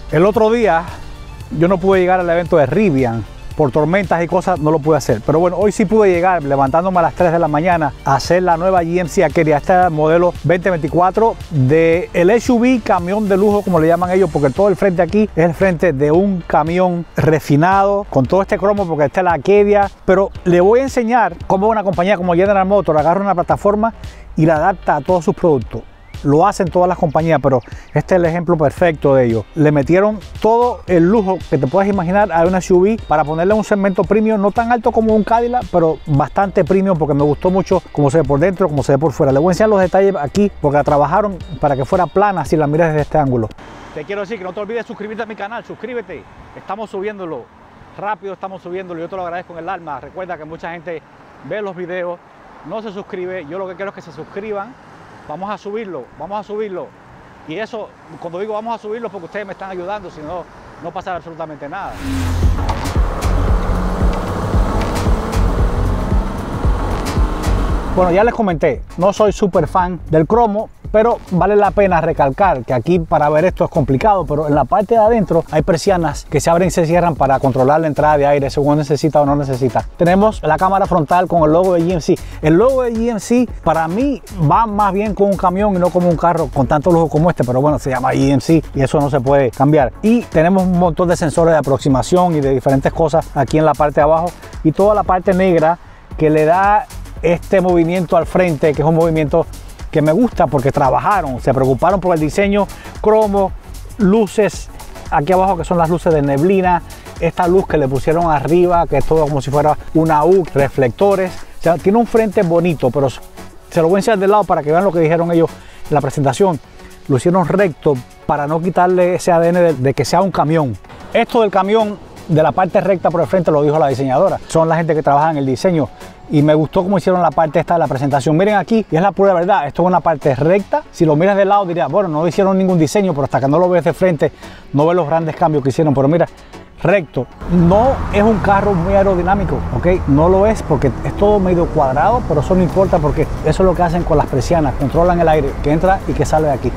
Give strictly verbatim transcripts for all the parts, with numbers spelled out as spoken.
El otro día yo no pude llegar al evento de Rivian. Por tormentas y cosas no lo pude hacer. Pero bueno, hoy sí pude llegar levantándome a las tres de la mañana a hacer la nueva G M C Acadia. Este es el modelo veinte veinticuatro del S U V, camión de lujo como le llaman ellos, porque todo el frente aquí es el frente de un camión refinado con todo este cromo, porque esta es la Acadia. Pero le voy a enseñar cómo una compañía como General Motors agarra una plataforma y la adapta a todos sus productos. Lo hacen todas las compañías, pero este es el ejemplo perfecto de ellos. Le metieron todo el lujo que te puedes imaginar a una S U V para ponerle un segmento premium, no tan alto como un Cadillac, pero bastante premium, porque me gustó mucho cómo se ve por dentro, cómo se ve por fuera. Le voy a enseñar los detalles aquí, porque la trabajaron para que fuera plana si la miras desde este ángulo. Te quiero decir que no te olvides suscribirte a mi canal, suscríbete. Estamos subiéndolo rápido, estamos subiéndolo. Yo te lo agradezco en el alma. Recuerda que mucha gente ve los videos, no se suscribe. Yo lo que quiero es que se suscriban. Vamos a subirlo, vamos a subirlo. Y eso, cuando digo vamos a subirlo, porque ustedes me están ayudando, si no, no pasa absolutamente nada. Bueno, ya les comenté, no soy súper fan del cromo, pero vale la pena recalcar que aquí para ver esto es complicado, pero en la parte de adentro hay persianas que se abren y se cierran para controlar la entrada de aire según necesita o no necesita. Tenemos la cámara frontal con el logo de G M C. El logo de G M C para mí va más bien con un camión y no como un carro con tanto lujo como este, pero bueno, se llama G M C y eso no se puede cambiar. Y tenemos un montón de sensores de aproximación y de diferentes cosas aquí en la parte de abajo, y toda la parte negra que le da este movimiento al frente, que es un movimiento que me gusta porque trabajaron, se preocuparon por el diseño, cromo, luces aquí abajo que son las luces de neblina, esta luz que le pusieron arriba que es todo como si fuera una U, reflectores. O sea, tiene un frente bonito, pero se lo voy a enseñar de lado para que vean lo que dijeron ellos en la presentación. Lo hicieron recto para no quitarle ese A D N de, de que sea un camión. Esto del camión de la parte recta por el frente lo dijo la diseñadora, son la gente que trabaja en el diseño. Y me gustó cómo hicieron la parte esta de la presentación. Miren aquí, y es la pura verdad, esto es una parte recta. Si lo miras de lado dirías, bueno, no hicieron ningún diseño, pero hasta que no lo ves de frente no ves los grandes cambios que hicieron. Pero mira, recto. No es un carro muy aerodinámico, ¿ok? No lo es porque es todo medio cuadrado, pero eso no importa porque eso es lo que hacen con las persianas. Controlan el aire que entra y que sale de aquí.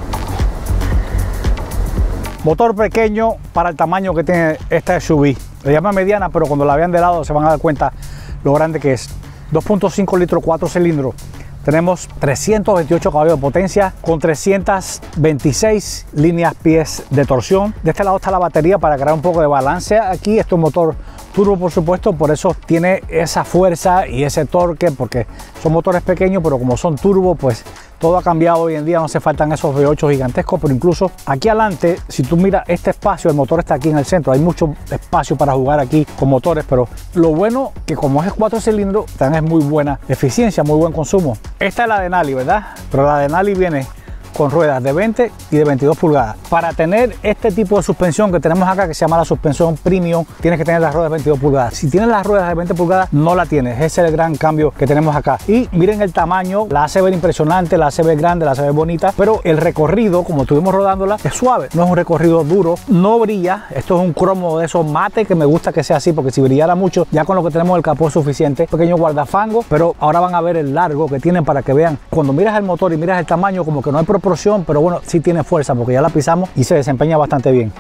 Motor pequeño para el tamaño que tiene esta S U V. Le llaman mediana, pero cuando la vean de lado se van a dar cuenta lo grande que es. dos punto cinco litros, cuatro cilindros. Tenemos trescientos veintiocho caballos de potencia con trescientas veintiséis líneas pies de torsión. De este lado está la batería para crear un poco de balance aquí. Esto es un motor turbo, por supuesto, por eso tiene esa fuerza y ese torque, porque son motores pequeños, pero como son turbo, pues todo ha cambiado hoy en día, no hace faltan esos V ocho gigantescos, pero incluso aquí adelante, si tú miras este espacio, el motor está aquí en el centro, hay mucho espacio para jugar aquí con motores, pero lo bueno que como es cuatro cilindros, también es muy buena eficiencia, muy buen consumo. Esta es la Denali, ¿verdad? Pero la Denali viene con ruedas de veinte y de veintidós pulgadas. Para tener este tipo de suspensión que tenemos acá, que se llama la suspensión premium, tienes que tener las ruedas de veintidós pulgadas. Si tienes las ruedas de veinte pulgadas, no la tienes. Ese es el gran cambio que tenemos acá. Y miren el tamaño, la hace ver impresionante, la hace ver grande, la hace ver bonita, pero el recorrido, como estuvimos rodándola, es suave. No es un recorrido duro, no brilla. Esto es un cromo de esos mate, que me gusta que sea así, porque si brillara mucho, ya con lo que tenemos el capó es suficiente. Pequeño guardafango, pero ahora van a ver el largo que tienen para que vean. Cuando miras el motor y miras el tamaño, como que no hay proporción, pero bueno, sí tiene fuerza porque ya la pisamos y se desempeña bastante bien.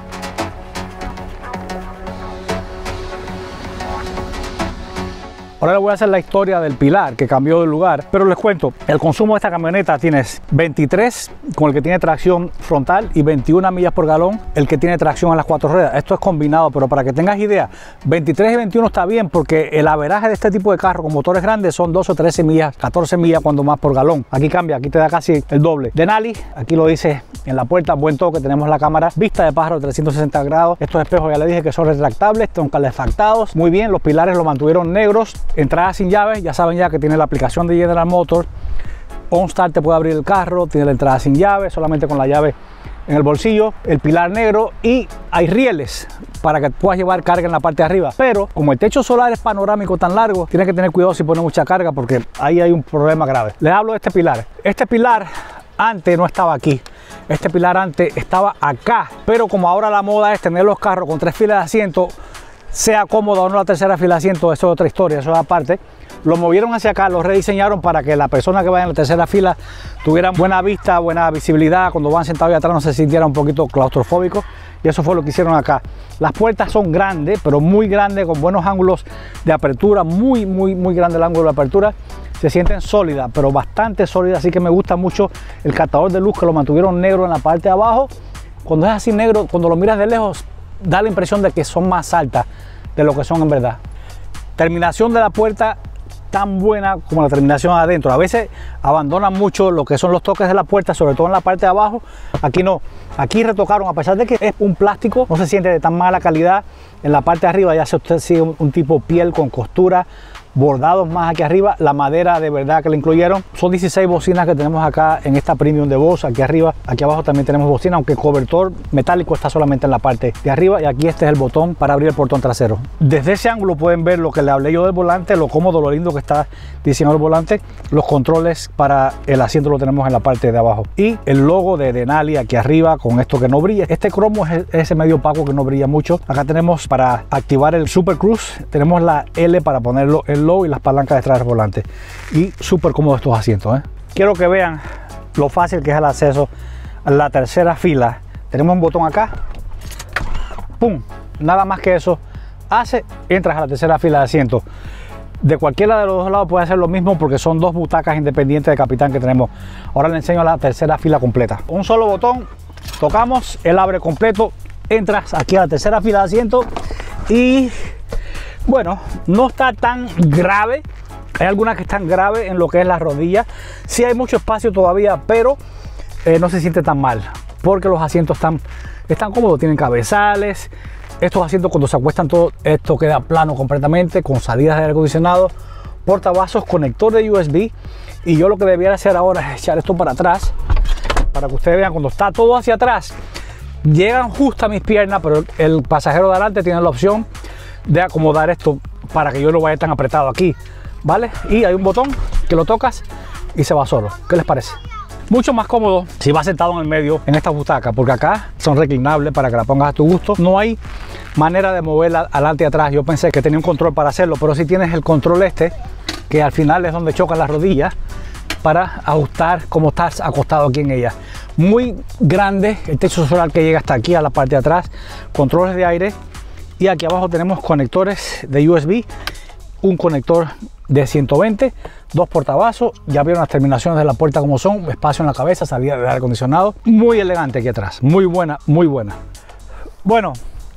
Ahora les voy a hacer la historia del pilar que cambió de lugar, pero les cuento, el consumo de esta camioneta tienes veintitrés con el que tiene tracción frontal y veintiuna millas por galón el que tiene tracción a las cuatro ruedas. Esto es combinado, pero para que tengas idea, veintitrés y veintiuno está bien porque el averaje de este tipo de carro con motores grandes son doce o trece millas, catorce millas cuando más por galón. Aquí cambia, aquí te da casi el doble. Denali, aquí lo dice en la puerta, buen toque, tenemos la cámara, vista de pájaro de trescientos sesenta grados. Estos espejos ya les dije que son retractables, son calefactados, muy bien, los pilares lo mantuvieron negros. Entrada sin llaves, ya saben ya que tiene la aplicación de General Motors. OnStart te puede abrir el carro, tiene la entrada sin llave, solamente con la llave en el bolsillo, el pilar negro, y hay rieles para que puedas llevar carga en la parte de arriba. Pero como el techo solar es panorámico tan largo, tienes que tener cuidado si pones mucha carga porque ahí hay un problema grave. Les hablo de este pilar. Este pilar antes no estaba aquí. Este pilar antes estaba acá, pero como ahora la moda es tener los carros con tres filas de asiento, sea cómoda o no la tercera fila de asiento, eso es otra historia, eso es aparte. Lo movieron hacia acá, lo rediseñaron para que la persona que vaya en la tercera fila tuviera buena vista, buena visibilidad, cuando van sentados ahí atrás no se sintiera un poquito claustrofóbico. y eso fue lo que hicieron acá. Las puertas son grandes, pero muy grandes, con buenos ángulos de apertura, muy, muy, muy grande el ángulo de apertura. Se sienten sólidas, pero bastante sólidas, así que me gusta mucho el captador de luz que lo mantuvieron negro en la parte de abajo. Cuando es así negro, cuando lo miras de lejos, da la impresión de que son más altas de lo que son en verdad. Terminación de la puerta tan buena como la terminación adentro. A veces abandonan mucho lo que son los toques de la puerta, sobre todo en la parte de abajo. Aquí no, aquí retocaron, a pesar de que es un plástico, no se siente de tan mala calidad. En la parte de arriba ya se usted sigue un, un tipo piel con costura, bordados más aquí arriba. La madera de verdad que le incluyeron. Son dieciséis bocinas que tenemos acá en esta Premium de Bose. Aquí arriba, aquí abajo también tenemos bocina, aunque el cobertor metálico está solamente en la parte de arriba. Y aquí este es el botón para abrir el portón trasero. Desde ese ángulo pueden ver lo que le hablé yo del volante, lo cómodo, lo lindo que está diseñado el volante. Los controles para el asiento lo tenemos en la parte de abajo. Y el logo de Denali aquí arriba con esto que no brilla. Este cromo es ese medio opaco que no brilla mucho. Acá tenemos para activar el Super Cruise, tenemos la L para ponerlo en low y las palancas detrás del volante. Y súper cómodo estos asientos, ¿eh? Quiero que vean lo fácil que es el acceso a la tercera fila. Tenemos un botón acá, pum, nada más que eso hace, entras a la tercera fila de asientos. De cualquiera de los dos lados puede hacer lo mismo porque son dos butacas independientes de capitán que tenemos. Ahora le enseño la tercera fila completa. Un solo botón, tocamos, él abre completo, entras aquí a la tercera fila de asientos y bueno, no está tan grave. Hay algunas que están graves en lo que es la rodilla. Sí hay mucho espacio todavía, pero eh, no se siente tan mal porque los asientos están, están cómodos, tienen cabezales. Estos asientos cuando se acuestan todo esto queda plano completamente, con salidas de aire acondicionado, portavasos, conector de U S B. Y yo lo que debiera hacer ahora es echar esto para atrás, para que ustedes vean cuando está todo hacia atrás. Llegan justo a mis piernas, pero el pasajero de adelante tiene la opción de acomodar esto para que yo no vaya tan apretado aquí, ¿vale? Y hay un botón que lo tocas y se va solo. ¿Qué les parece? Mucho más cómodo si vas sentado en el medio en esta butaca, porque acá son reclinables para que la pongas a tu gusto. No hay manera de moverla adelante y atrás. Yo pensé que tenía un control para hacerlo, pero si tienes el control este, que al final es donde chocan las rodillas, para ajustar cómo estás acostado aquí en ella. Muy grande, el techo solar que llega hasta aquí a la parte de atrás, controles de aire. Y aquí abajo tenemos conectores de U S B, un conector de ciento veinte, dos portavasos. Ya vieron las terminaciones de la puerta como son, espacio en la cabeza, salida de aire acondicionado. Muy elegante aquí atrás, muy buena, muy buena. Bueno,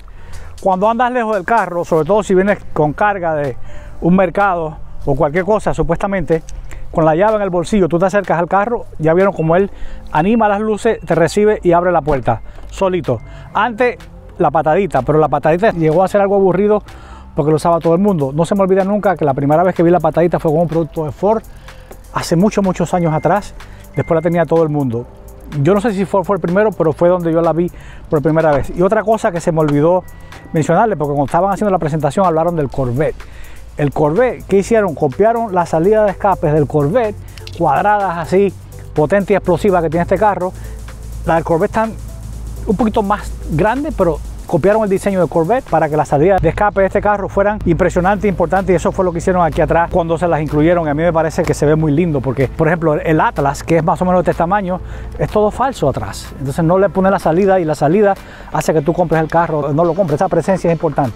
cuando andas lejos del carro, sobre todo si vienes con carga de un mercado o cualquier cosa, supuestamente, con la llave en el bolsillo, tú te acercas al carro, ya vieron como él anima las luces, te recibe y abre la puerta, solito. Antes la patadita, pero la patadita llegó a ser algo aburrido porque lo usaba todo el mundo. No se me olvida nunca que la primera vez que vi la patadita fue con un producto de Ford hace muchos, muchos años atrás. Después la tenía todo el mundo. Yo no sé si Ford fue el primero, pero fue donde yo la vi por primera vez. Y otra cosa que se me olvidó mencionarle, porque cuando estaban haciendo la presentación hablaron del Corvette. El Corvette, ¿qué hicieron? Copiaron la salida de escapes del Corvette, cuadradas así, potente y explosiva que tiene este carro. La del Corvette están un poquito más grande, pero copiaron el diseño del Corvette para que las salidas de escape de este carro fueran impresionantes, importantes, y eso fue lo que hicieron aquí atrás cuando se las incluyeron. Y a mí me parece que se ve muy lindo porque, por ejemplo, el Atlas, que es más o menos de este tamaño, es todo falso atrás. Entonces no le pone la salida y la salida hace que tú compres el carro, no lo compres. Esa presencia es importante.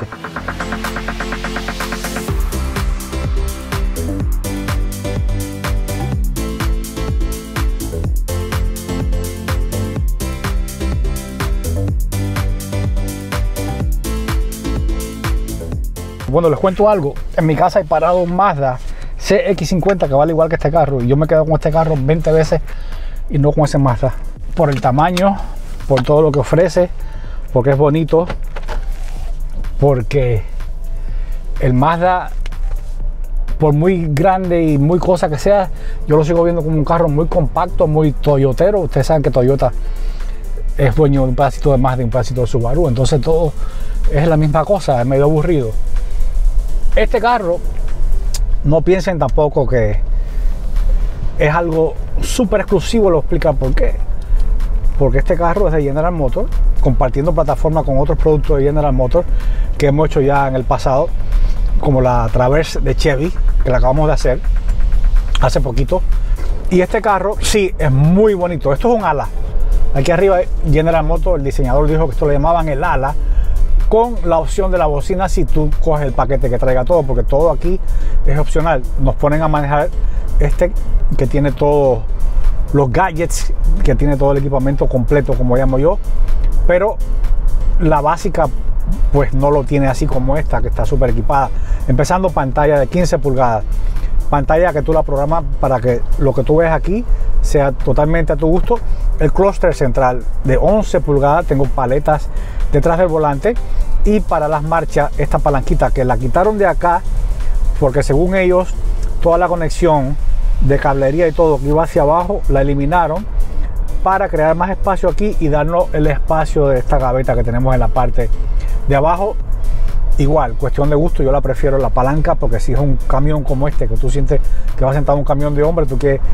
Bueno, les cuento algo. En mi casa hay parado un Mazda C X cincuenta que vale igual que este carro, y yo me quedo con este carro veinte veces y no con ese Mazda, por el tamaño, por todo lo que ofrece, porque es bonito, porque el Mazda, por muy grande y muy cosa que sea, yo lo sigo viendo como un carro muy compacto, muy toyotero. Ustedes saben que Toyota es dueño de un pedacito de Mazda y un pedacito de Subaru, entonces todo es la misma cosa, es medio aburrido. Este carro, no piensen tampoco que es algo súper exclusivo, lo explica por qué. Porque este carro es de General Motors, compartiendo plataforma con otros productos de General Motors que hemos hecho ya en el pasado, como la Traverse de Chevy, que la acabamos de hacer hace poquito. Y este carro sí es muy bonito. Esto es un ala, Aquí arriba General Motors, el diseñador dijo que esto le llamaban el ala, con la opción de la bocina si tú coges el paquete que traiga todo, porque todo aquí es opcional. Nos ponen a manejar este que tiene todos los gadgets, que tiene todo el equipamiento completo, como llamo yo, pero la básica pues no lo tiene así como esta, que está súper equipada. Empezando, pantalla de quince pulgadas, pantalla que tú la programas para que lo que tú ves aquí sea totalmente a tu gusto. El clúster central de once pulgadas, tengo paletas detrás del volante, y para las marchas esta palanquita que la quitaron de acá porque según ellos toda la conexión de cablería y todo que iba hacia abajo la eliminaron para crear más espacio aquí y darnos el espacio de esta gaveta que tenemos en la parte de abajo. Igual, cuestión de gusto, yo la prefiero la palanca, porque si es un camión como este que tú sientes que vas sentado en un camión de hombre, tú quieres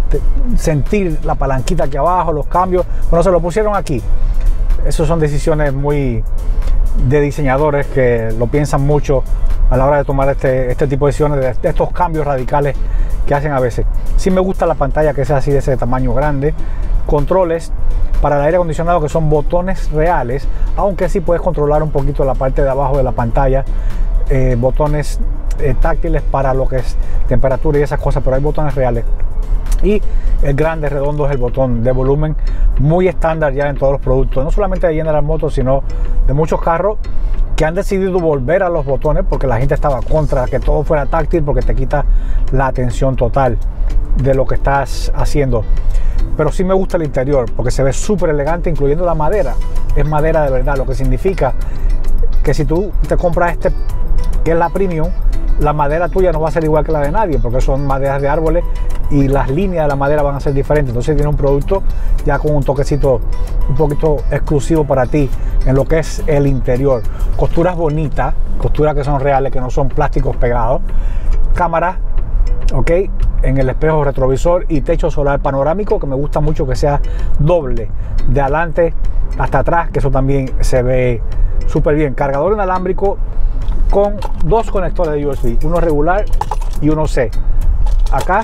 sentir la palanquita aquí abajo, los cambios. Bueno, se lo pusieron aquí. Esas son decisiones muy de diseñadores que lo piensan mucho a la hora de tomar este, este tipo de decisiones, de, de estos cambios radicales que hacen a veces. Sí me gusta la pantalla que sea así, de ese tamaño grande. Controles para el aire acondicionado que son botones reales, aunque sí puedes controlar un poquito la parte de abajo de la pantalla, eh, botones eh, táctiles para lo que es temperatura y esas cosas, pero hay botones reales. Y el grande redondo es el botón de volumen, muy estándar ya en todos los productos, no solamente de General Motors, sino de muchos carros que han decidido volver a los botones porque la gente estaba contra que todo fuera táctil, porque te quita la atención total de lo que estás haciendo. Pero sí me gusta el interior porque se ve súper elegante, incluyendo la madera. Es madera de verdad, lo que significa que si tú te compras este, que es la Premium, la madera tuya no va a ser igual que la de nadie, porque son maderas de árboles y las líneas de la madera van a ser diferentes. Entonces tiene un producto ya con un toquecito un poquito exclusivo para ti en lo que es el interior. Costuras bonitas, costuras que son reales, que no son plásticos pegados. Cámara, ok, en el espejo retrovisor y techo solar panorámico, que me gusta mucho que sea doble, de adelante hasta atrás, que eso también se ve súper bien. Cargador inalámbrico con dos conectores de U S B, uno regular y uno C. Acá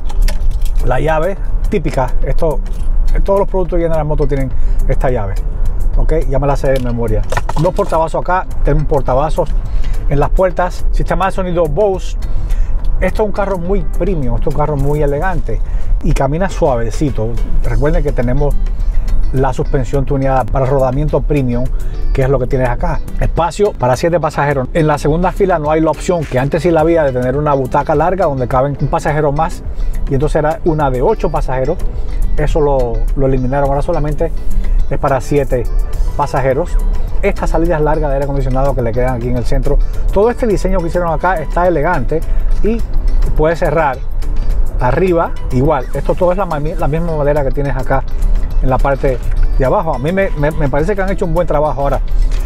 la llave típica, esto, todos los productos de General Motors tienen esta llave, ok, ya me la sé de memoria. Dos portavasos acá, tenemos portavasos en las puertas, sistema de sonido Bose. Esto es un carro muy premium, esto es un carro muy elegante y camina suavecito. Recuerden que tenemos la suspensión tuneada para rodamiento premium, que es lo que tienes acá. Espacio para siete pasajeros. En la segunda fila no hay la opción que antes sí la había de tener una butaca larga donde caben un pasajero más, y entonces era una de ocho pasajeros. Eso lo, lo eliminaron, ahora solamente es para siete pasajeros. Estas salidas largas de aire acondicionado que le quedan aquí en el centro, todo este diseño que hicieron acá está elegante y puede cerrar arriba igual. Esto todo es la, la misma madera que tienes acá en la parte de abajo. A mí me, me, me parece que han hecho un buen trabajo. Ahora,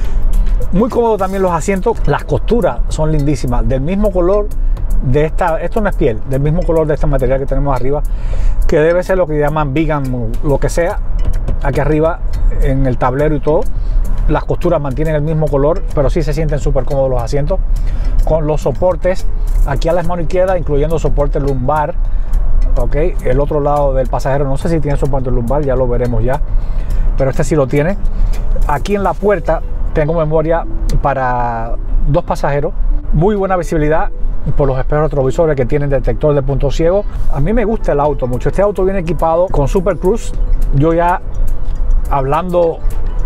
muy cómodo también los asientos, las costuras son lindísimas, del mismo color de esta, esto no es piel, del mismo color de este material que tenemos arriba, que debe ser lo que llaman vegan, lo que sea, aquí arriba en el tablero y todo. Las costuras mantienen el mismo color, pero sí se sienten súper cómodos los asientos, con los soportes aquí a la mano izquierda, incluyendo soporte lumbar. Ok, el otro lado del pasajero no sé si tiene soporte lumbar, ya lo veremos ya, pero este sí lo tiene. Aquí en la puerta tengo memoria para dos pasajeros, muy buena visibilidad por los espejos retrovisores que tienen detector de punto ciego. A mí me gusta el auto mucho. Este auto viene equipado con Super Cruise. Yo ya, hablando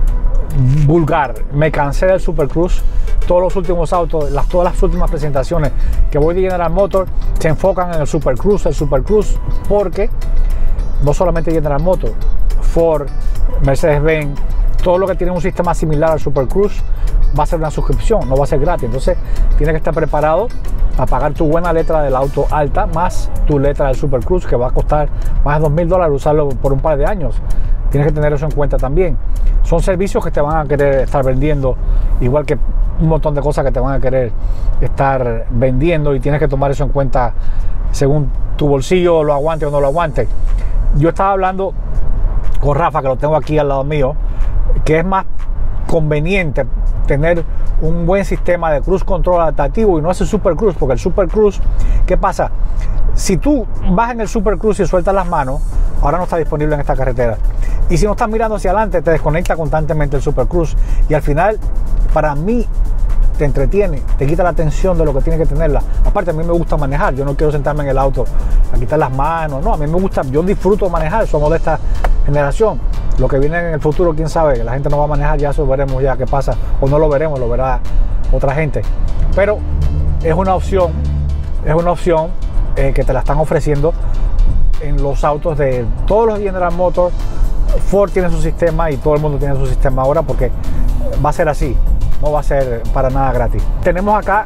vulgar, me cansé del Super Cruise. Todos los últimos autos, las, todas las últimas presentaciones que voy de General Motors se enfocan en el Super Cruise, el Super Cruise, porque no solamente General Motors, Ford, Mercedes-Benz, todo lo que tiene un sistema similar al Super Cruise va a ser una suscripción, no va a ser gratis. Entonces tienes que estar preparado a pagar tu buena letra del auto alta más tu letra del Super Cruise, que va a costar más de dos mil dólares usarlo por un par de años. Tienes que tener eso en cuenta también. Son servicios que te van a querer estar vendiendo, igual que un montón de cosas que te van a querer estar vendiendo, y tienes que tomar eso en cuenta según tu bolsillo lo aguante o no lo aguante. Yo estaba hablando con Rafa, que lo tengo aquí al lado mío, que es más conveniente tener un buen sistema de cruise control adaptativo y no hace Super Cruise, porque el Super Cruise, ¿qué pasa? Si tú vas en el Super Cruise y sueltas las manos, ahora no está disponible en esta carretera. Y si no estás mirando hacia adelante, te desconecta constantemente el Super Cruise. Y al final, para mí, te entretiene, te quita la atención de lo que tienes que tenerla. Aparte, a mí me gusta manejar, yo no quiero sentarme en el auto a quitar las manos, no, a mí me gusta, yo disfruto manejar, somos de esta generación. Lo que viene en el futuro, quién sabe, la gente no va a manejar, ya eso veremos ya qué pasa, o no lo veremos, lo verá otra gente. Pero es una opción, es una opción eh, que te la están ofreciendo en los autos de todos los General Motors. Ford tiene su sistema y todo el mundo tiene su sistema ahora, porque va a ser así, no va a ser para nada gratis. Tenemos acá,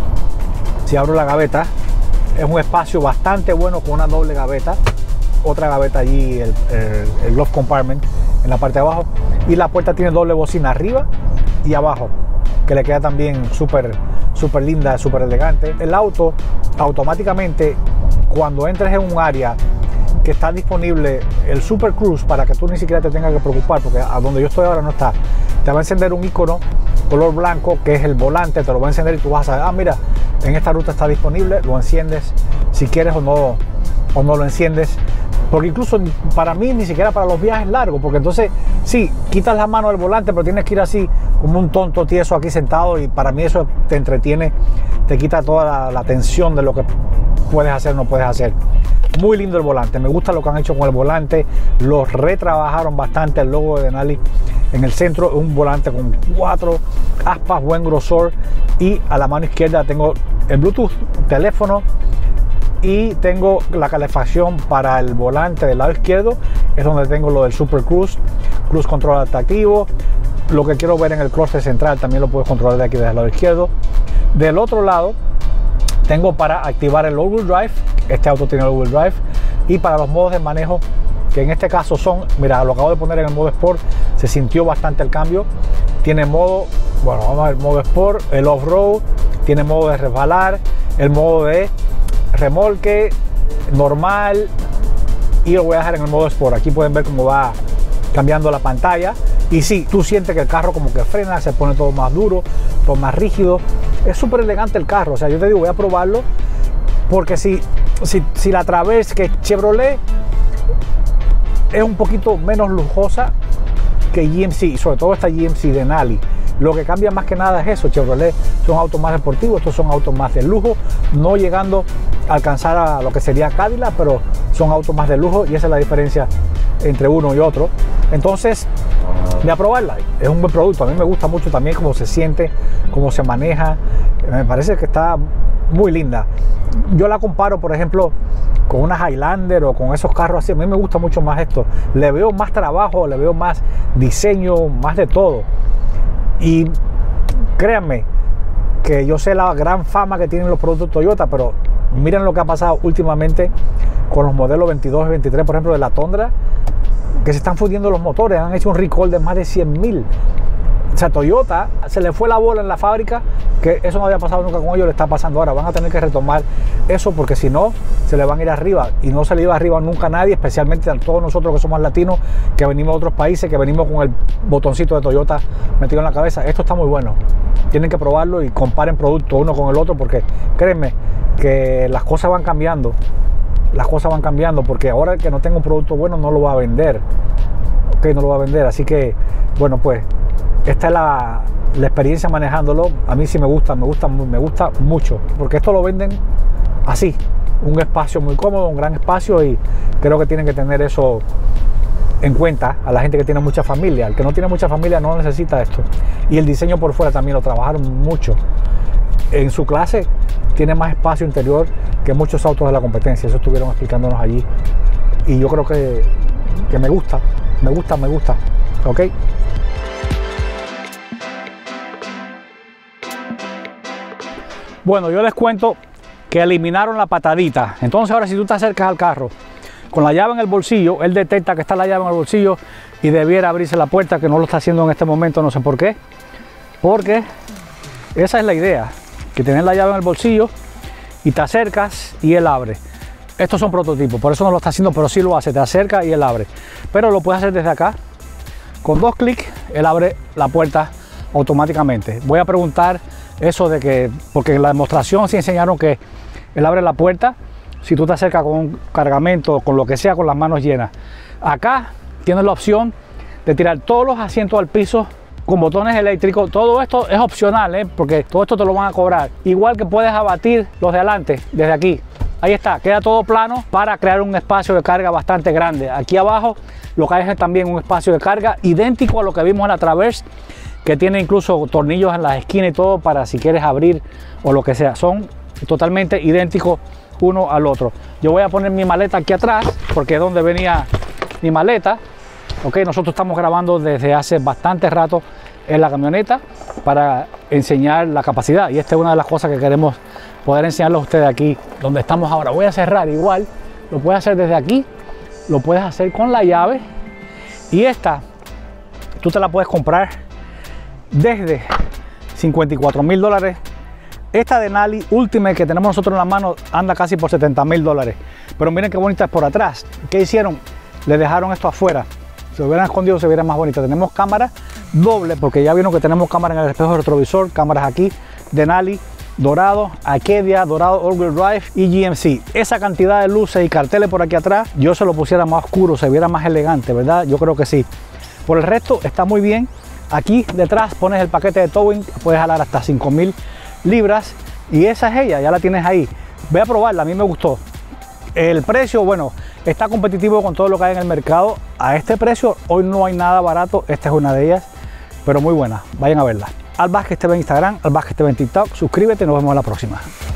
si abro la gaveta, es un espacio bastante bueno con una doble gaveta, otra gaveta allí, el, el, el glove compartment en la parte de abajo, y la puerta tiene doble bocina arriba y abajo, que le queda también súper súper linda, súper elegante. El auto automáticamente, cuando entres en un área que está disponible el Super Cruise, para que tú ni siquiera te tengas que preocupar, porque a donde yo estoy ahora no está, te va a encender un icono color blanco que es el volante, te lo va a encender y tú vas a saber, ah, mira, en esta ruta está disponible, lo enciendes si quieres o no, o no lo enciendes. Porque incluso para mí, ni siquiera para los viajes largos, porque entonces sí, quitas la mano del volante, pero tienes que ir así como un tonto tieso aquí sentado, y para mí eso te entretiene, te quita toda la, la tensión de lo que puedes hacer o no puedes hacer. Muy lindo el volante, me gusta lo que han hecho con el volante, los retrabajaron bastante, el logo de Denali en el centro, un volante con cuatro aspas, buen grosor, y a la mano izquierda tengo el Bluetooth, teléfono, y tengo la calefacción para el volante del lado izquierdo, es donde tengo lo del Super Cruise, Cruise Control adaptativo. Lo que quiero ver en el clúster central también lo puedo controlar de aquí del lado izquierdo. Del otro lado tengo para activar el all-wheel drive, este auto tiene all-wheel drive, y para los modos de manejo, que en este caso son, mira, lo acabo de poner en el modo Sport, se sintió bastante el cambio. Tiene modo, bueno, vamos a ver, modo Sport, el off-road, tiene modo de resbalar, el modo de remolque normal, y lo voy a dejar en el modo Sport. Aquí pueden ver cómo va cambiando la pantalla, y sí, tú sientes que el carro como que frena, se pone todo más duro, todo más rígido. Es súper elegante el carro, o sea, yo te digo, voy a probarlo, porque si, si, si la Traverse, que Chevrolet es un poquito menos lujosa que G M C, y sobre todo esta G M C de Denali, lo que cambia más que nada es eso. Chevrolet son autos más deportivos, estos son autos más de lujo, no llegando a alcanzar a lo que sería Cadillac, pero son autos más de lujo, y esa es la diferencia entre uno y otro. Entonces, voy a probarla, es un buen producto, a mí me gusta mucho también cómo se siente, cómo se maneja, me parece que está muy linda. Yo la comparo, por ejemplo, con una Highlander o con esos carros así. A mí me gusta mucho más esto, le veo más trabajo, le veo más diseño, más de todo. Y créanme que yo sé la gran fama que tienen los productos Toyota, pero miren lo que ha pasado últimamente con los modelos veintidós y veintitrés, por ejemplo, de la Tundra, que se están fundiendo los motores, han hecho un recall de más de cien mil. O sea, Toyota se le fue la bola en la fábrica, que eso no había pasado nunca con ellos, le está pasando ahora. Van a tener que retomar eso, porque si no, se le van a ir arriba, y no se le iba arriba nunca a nadie, especialmente a todos nosotros que somos latinos, que venimos de otros países, que venimos con el botoncito de Toyota metido en la cabeza. Esto está muy bueno, tienen que probarlo y comparen productos uno con el otro, porque créanme que las cosas van cambiando, las cosas van cambiando, porque ahora el que no tenga un producto bueno no lo va a vender, ok, no lo va a vender. Así que, bueno, pues esta es la, la experiencia manejándolo. A mí sí me gusta, me gusta, me gusta mucho, porque esto lo venden así, un espacio muy cómodo, un gran espacio, y creo que tienen que tener eso en cuenta a la gente que tiene mucha familia. El que no tiene mucha familia no necesita esto. Y el diseño por fuera también lo trabajaron mucho. En su clase tiene más espacio interior que muchos autos de la competencia, eso estuvieron explicándonos allí, y yo creo que, que me gusta, me gusta, me gusta, ok. Bueno, yo les cuento que eliminaron la patadita. Entonces ahora, si tú te acercas al carro con la llave en el bolsillo, él detecta que está la llave en el bolsillo y debiera abrirse la puerta, que no lo está haciendo en este momento, no sé por qué. Porque esa es la idea, que tienes la llave en el bolsillo y te acercas y él abre. Estos son prototipos, por eso no lo está haciendo, pero sí lo hace, te acerca y él abre. Pero lo puedes hacer desde acá. Con dos clics, él abre la puerta automáticamente. Voy a preguntar eso de que, porque en la demostración sí enseñaron que él abre la puerta si tú te acercas con un cargamento, con lo que sea, con las manos llenas. Acá tienes la opción de tirar todos los asientos al piso con botones eléctricos. Todo esto es opcional, ¿eh? Porque todo esto te lo van a cobrar. Igual que puedes abatir los de adelante desde aquí. Ahí está, queda todo plano para crear un espacio de carga bastante grande. Aquí abajo lo que hay es también un espacio de carga idéntico a lo que vimos en la Traverse, que tiene incluso tornillos en las esquinas y todo para si quieres abrir o lo que sea. Son totalmente idénticos uno al otro. Yo voy a poner mi maleta aquí atrás porque es donde venía mi maleta. Ok, nosotros estamos grabando desde hace bastante rato en la camioneta para enseñar la capacidad, y esta es una de las cosas que queremos poder enseñarles a ustedes aquí donde estamos ahora. Voy a cerrar igual, lo puedes hacer desde aquí, lo puedes hacer con la llave, y esta tú te la puedes comprar desde cincuenta y cuatro mil dólares. Esta Denali Ultimate que tenemos nosotros en la mano anda casi por setenta mil dólares, pero miren qué bonita es por atrás. ¿Qué hicieron? Le dejaron esto afuera. Si lo hubieran escondido se viera más bonita. Tenemos cámara doble, porque ya vieron que tenemos cámara en el espejo retrovisor, cámaras aquí, Denali dorado, Acadia dorado, all-wheel drive y G M C. Esa cantidad de luces y carteles por aquí atrás, yo se lo pusiera más oscuro, se viera más elegante, ¿verdad? Yo creo que sí. Por el resto está muy bien. Aquí detrás pones el paquete de towing, puedes jalar hasta cinco mil libras, y esa es ella, ya la tienes ahí. Voy a probarla, a mí me gustó. El precio, bueno, está competitivo con todo lo que hay en el mercado. A este precio hoy no hay nada barato, esta es una de ellas, pero muy buena. Vayan a verla. Al Vázquez T V en Instagram, Al Vázquez T V en TikTok. Suscríbete y nos vemos en la próxima.